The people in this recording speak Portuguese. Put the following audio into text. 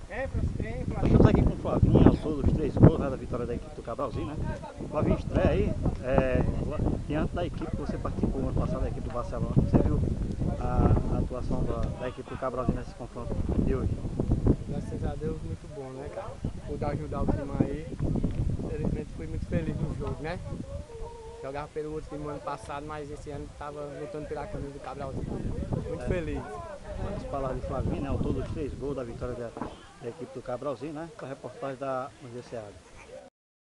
Estamos aqui com o Flavinho, autor dos 3 gols, né, da vitória da equipe do Cabralzinho, né? Flavinho, estreia aí, diante da equipe que você participou no ano passado, da equipe do Barcelona. Você viu a atuação da equipe do Cabralzinho nesse confronto de hoje? Graças a Deus, muito bom, né, cara? Pude ajudar o time aí. Infelizmente fui muito feliz no jogo, né? Jogava pelo outro time ano passado, mas esse ano estava lutando pela camisa do Cabralzinho. Muito feliz. As palavras de Flavinho, né? Autor dos 3 gols da vitória da equipe do Cabralzinho, né? Com a reportagem da Universidade.